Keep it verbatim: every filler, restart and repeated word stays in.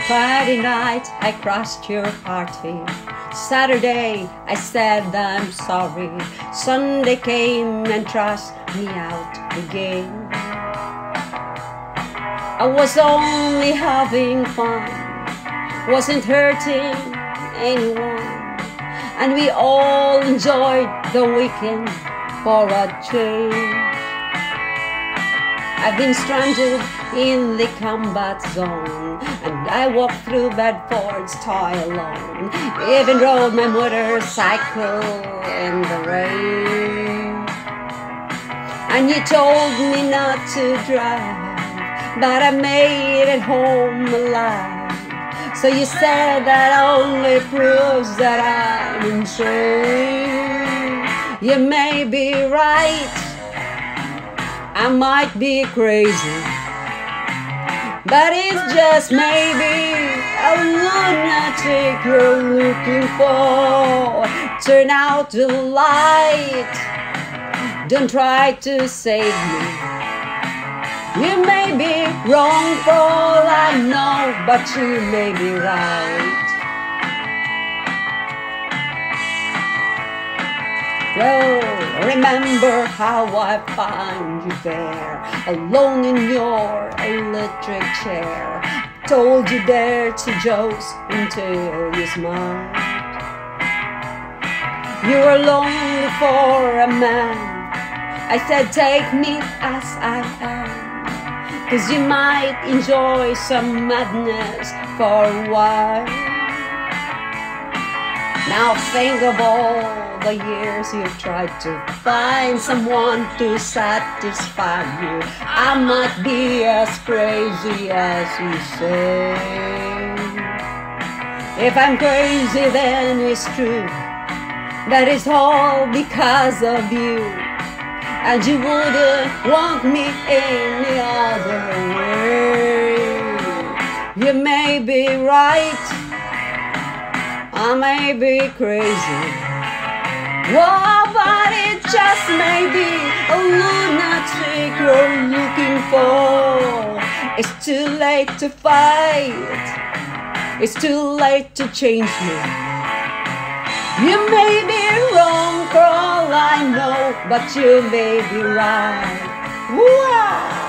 Friday night I crossed your party. Saturday I said I'm sorry. Sunday came and thrust me out again. I was only having fun, wasn't hurting anyone, and we all enjoyed the weekend for a change. I've been stranded in the combat zone, and I walked through Bedford's toy alone. Even rode my motorcycle in the rain. And you told me not to drive, but I made it home alive. So you said that only proves that I'm insane. You may be right, I might be crazy, but it's just maybe a lunatic you're looking for. Turn out the light, don't try to save me. You may be wrong for all I know, but you may be right. Well, remember how I found you there, alone in your electric chair. Told you dirty jokes until you smiled. You were lonely for a man. I said take me as I am, 'cause you might enjoy some madness for a while. Now think of all the years you've tried to find someone to satisfy you. I might be as crazy as you say. If I'm crazy, then it's true that it's all because of you, and you wouldn't want me any other way. You may be right, I may be crazy. Whoa, but it just may be a lunatic you're looking for. It's too late to fight, it's too late to change me. You may be wrong for all I know, but you may be right. Wow.